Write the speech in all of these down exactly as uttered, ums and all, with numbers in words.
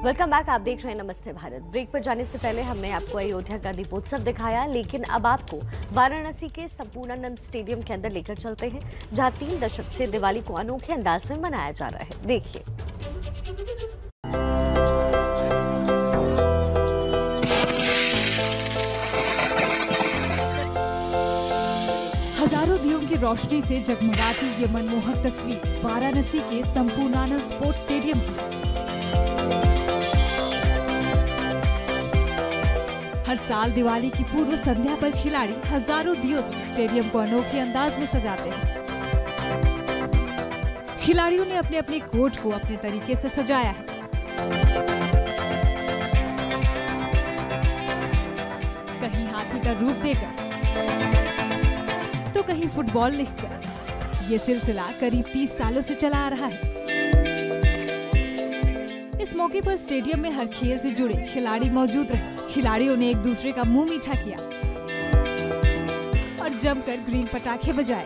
Welcome back. आप देख रहे हैं नमस्ते भारत। ब्रेक पर जाने से पहले हमने आपको अयोध्या का दीपोत्सव दिखाया, लेकिन अब आपको वाराणसी के संपूर्णानंद स्टेडियम के अंदर लेकर चलते हैं, जहां तीन दशक से दिवाली को अनोखे अंदाज में मनाया जा रहा है। देखिए। हजारों दियों की रोशनी से जगमगाती ये मनमोहक तस्वीर वाराणसी के संपूर्णानंद स्पोर्ट्स स्टेडियम की। हर साल दिवाली की पूर्व संध्या पर खिलाड़ी हजारों दियों से स्टेडियम को अनोखे अंदाज में सजाते हैं। खिलाड़ियों ने अपने अपने कोच को अपने तरीके से सजाया है। कहीं हाथी का रूप देकर तो कहीं फुटबॉल लिखकर। ये सिलसिला करीब तीस सालों से चला आ रहा है। इस मौके पर स्टेडियम में हर खेल से जुड़े खिलाड़ी मौजूद रहे। खिलाड़ियों ने एक दूसरे का मुंह मीठा किया और जमकर ग्रीन पटाखे बजाए।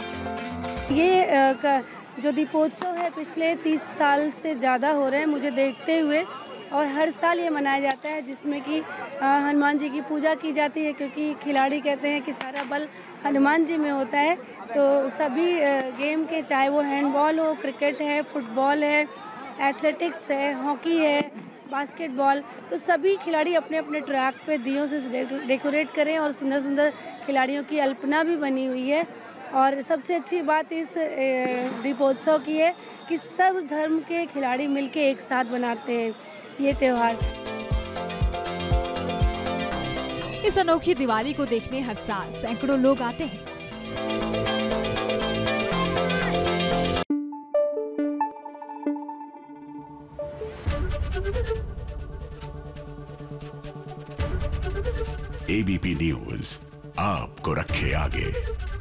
ये जो दीपोत्सव है पिछले तीस साल से ज़्यादा हो रहे हैं मुझे देखते हुए, और हर साल ये मनाया जाता है, जिसमें कि हनुमान जी की पूजा की जाती है, क्योंकि खिलाड़ी कहते हैं कि सारा बल हनुमान जी में होता है। तो सभी गेम के, चाहे वो हैंडबॉल हो, क्रिकेट है, फुटबॉल है, एथलेटिक्स है, हॉकी है, बास्केटबॉल, तो सभी खिलाड़ी अपने अपने ट्रैक पे दियों से डेकोरेट करें और सुंदर सुंदर खिलाड़ियों की अल्पना भी बनी हुई है। और सबसे अच्छी बात इस दीपोत्सव की है कि सब धर्म के खिलाड़ी मिलके एक साथ बनाते हैं ये त्योहार। इस अनोखी दिवाली को देखने हर साल सैकड़ों लोग आते हैं। एबीपी न्यूज आपको रखे आगे।